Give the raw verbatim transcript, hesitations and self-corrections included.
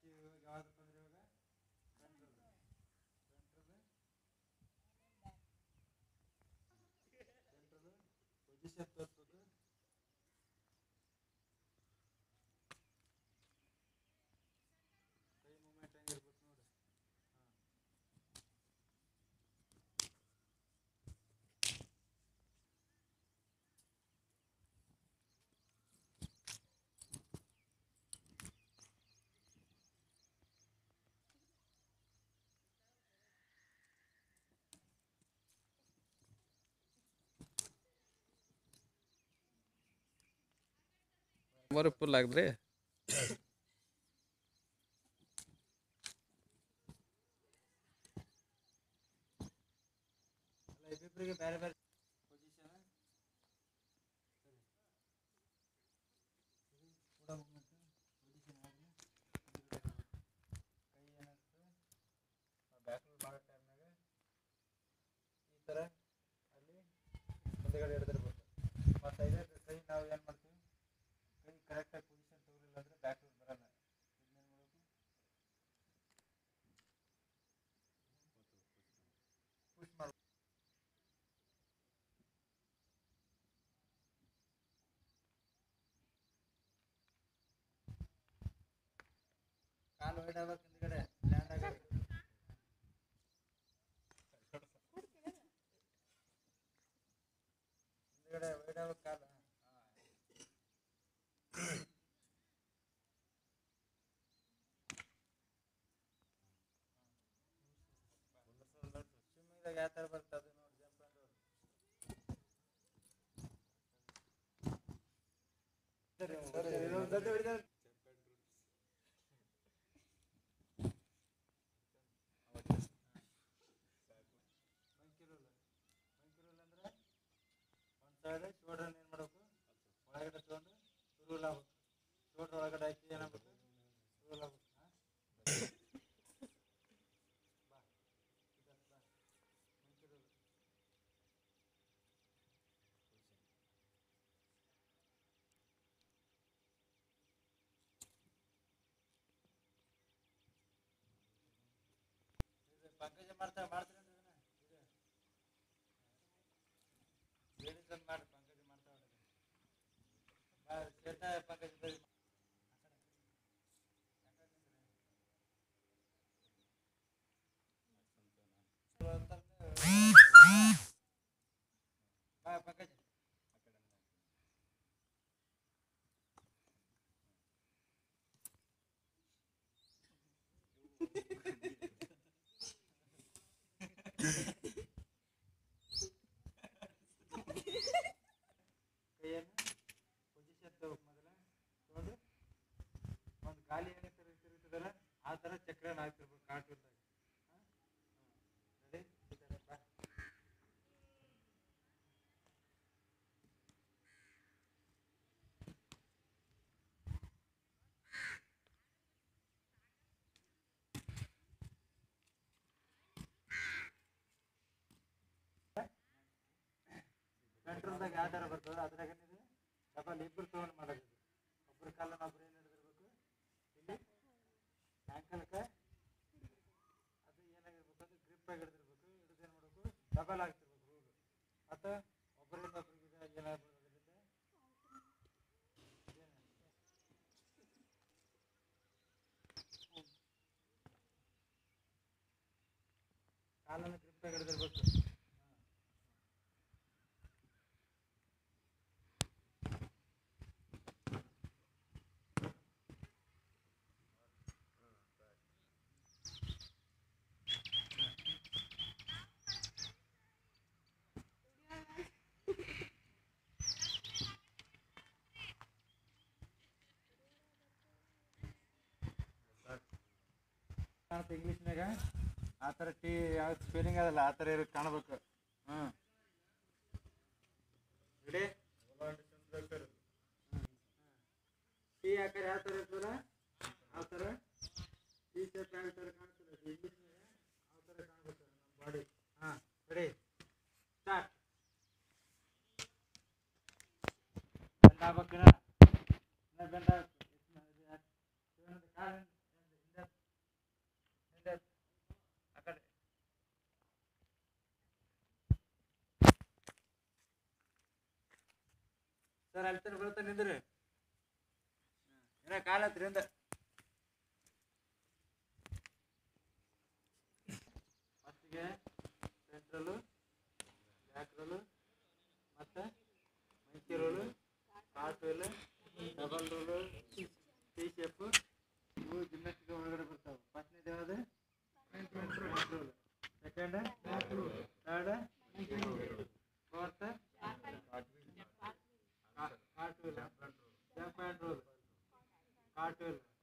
ಯಾವ್ದಪ್ಪ ಅಂದ್ರೆ ಇವಾಗ ಸೆಂಟ್ರಲ್ ಸೆಂಟ್ರಲ್ ಸೆಂಟ್ರಲ್ ಪೊಸಿಷನ್ ತೋರಿಸ್ಬೇಕು. ಕೈ ಮೂಮೆಂಟ್ ಹೆಂಗಿರ್ಬೇಕು ನೋಡಿ. ಮರು ಫುಲ್ ಆಗಿದ್ರಿ ಅಲ್ಲ ಇಬ್ಬಿಬ್ಬರಿಗೆ ಬೇರೆ ಬೇರೆ ಪೊಸಿಷನ್ ಸರಿ ಕೂಡ ಮೂಮೆಂಟ್ ಪೊಸಿಷನ್ ಆಗಿ ಕೈ ಏನಾಗುತ್ತೆ ಬ್ಯಾಕ್ ಮಾಡೋ ಟೈಮ್ನಾಗ ಈ ಥರ ಅಲ್ಲಿ ಮುಂದೆಗಡೆ ಹಿಡಿದಿರ್ಬೇಕು. ಮತ್ತು ಇದೇ ಕೈ ನಾವು ಏನು ಮಾಡ್ತೀವಿ, ಕೈ ಕರೆಕ್ಟಾಗಿ ಪೊಸಿಷನ್ ತಗೊಳಿಲ್ಲ ಅಂದರೆ ಬ್ಯಾಕ್ ಬರಲ್ಲ. ಇದನ್ನೇನು ಮಾಡಬೇಕು, ಪುಷ್ ಮಾಡಬೇಕು. ಕಾಲು ವೈಡ್ ಆಗ್ಬೇಕು, ಹಿಂದ್ಗಡೆ ಲ್ಯಾಂಡ್ ಆಗಬೇಕು. ಹಿಂದ್ಗಡೆ ವೈಡ್ ಆಗ್ಬೇಕು ಕಾಲು. ಸ್ವಿಮ್ಮಿಂಗ್ದಾಗ ಯಾವ ಥರ ಬರುತ್ತೆ ಅದು ನೋಡಿ, ಜಂಪ್ ಅಂಡ್ ದೊಡ್ಡ ಹಿಡಿದ ಮಂಕಿರೂಲ್. ಮಂಕಿರೂಲ್ ಅಂದ್ರೆ ಒಂದು ಸೈಡ್ ಶೋಲ್ಡ್ರನ್ನ ಏನು ಮಾಡಬೇಕು, ಒಳಗಡೆ ತೊಗೊಂಡು ರೂಲ್ ಆಗ್ಬೇಕು. ಶೋಲ್ಡ್ರ್ ಒಳಗಡೆ ಹಾಕಿ ಏನಾಗಬೇಕು, ರೂಲ್ ಆಗ್ಬೇಕು. ಬಾ ಇದಕ್ಕೆ ಬಾ, ಮಂಕಿರೂಲ್. ಇದು ಪಂಕಜ ಮಾಡ್ತಾ ಮಾಡ್ತೀರಿ ಅಂದ್ರೆ ಇದನ್ನ ಇದು ಲೇಡೀಸ್ ಅಂತ ಮಾಡಿ ಪಂಕಜ ಮಾಡ್ತಾ ಹೊಡೋದು. ಬಾ ಸೇಟ ಪಂಕಜ ಬರೀ ಬಾ ಪಂಕಜ. ಕೈಯನ್ನು ಪೊಸಿಷನ್ ತಗೋಬೇಕು. ಮೊದಲ ತಗೊಂಡು ಒಂದು ಗಾಲಿ ಹೆಂಗೆ ತಿರುಗ್ತಿರ್ತದಲ್ಲ ಆ ಥರ ಚಕ್ರನ ಹಾಕ್ತಿರ್ಬೇಕು ಕಾರ್ಟೂನ್ದಾಗ. ರೆಡಿ, ಬಾ. ಕಂಟ್ರೋಲ್ದಾಗ ಯಾವ ಥರ ಬರ್ತದೆ ಅದ್ರಾಗ ಏನಿದೆ, ಡಬಲ್ ಇಬ್ಬರು ತೊಗೊಂಡು ಮಾಡೋದು. ಒಬ್ಬರು ಕಾಲನ್ನು ಒಬ್ರು ಏನು ಹಿಡಿದಿರ್ಬೇಕು, ಇಲ್ಲಿ ಆ್ಯಂಕಲ್ಗೆ ಅದು ಏನಾಗಿರ್ಬೇಕು, ಅದು ಗ್ರಿಪ್ಪಾಗಿ ಹಿಡಿದಿರ್ಬೇಕು. ಹಿಡಿದು ಏನು ಮಾಡಬೇಕು, ಡಬಲ್ ಆಗ್ತಿರ್ಬೇಕು ರೂಲು. ಮತ್ತು ಒಬ್ಬರಿಂದ ಒಬ್ಬರಿಗೆ ಏನಾಗ್ಬೋದು, ಅದರಿಂದ ಕಾಲನ್ನು ಗ್ರಿಪ್ಪಾಗಿ ಹಿಡಿದಿರ್ಬೇಕು. ಕಾಣುತ್ತೆ ಇಂಗ್ಲೀಷ್ನಾಗ ಆ ಥರ ಟಿ ಯಾವ ಸ್ಪೆಲ್ಲಿಂಗ್ ಅದಲ್ಲ ಆ ಥರ ಇರೋದು ಕಾಣಬೇಕು. ಹ್ಞೂ ರೆಡಿ. ಟಿ ಆಕಾರ ಯಾವ ಥರ ಇರ್ತದಲ್ಲ ಆ ಥರ ಟಿ ಶರ್ಟ್ ಯಾವ ಥರ ಕಾಣ್ತದೆ ಇಂಗ್ಲೀಷ್ನಾಗ ಆ ಥರ ಕಾಣ್ಬೇಕು ನಮ್ಮ ಬಾಡಿ. ಹಾಂ ರೆಡಿ, ಸ್ಟಾರ್ಟ್. ಬೆಂಡ್ ಆಗ್ಬೇಕಿನ ಬೆಂಡ್ ಆಗ್ಬೇಕು. ಕಾಲು ಹಿಂದೆ ಸರ್ ಅಲ್ಲಿ ತನಕ ಬೀಳ್ತಾ ನಿಂದ್ರಿ ಏನ ಕಾಲತ್ರಿ ಅಂದ ಫಸ್ಟಿಗೆ ಸೆಂಟ್ರಲು ಬ್ಯಾಕ್ ರೋಲು ಮತ್ತು monkey roll cart roll double roll T shape ಇವು ಜಿಮ್ನಾಸ್ಟಿಕ್ ಒಳಗಡೆ ಬರ್ತಾವೆ. ಫಸ್ಟ್ನೇದು ಯಾವುದು front roll, second third fourth cart roll, jump and roll, cart roll,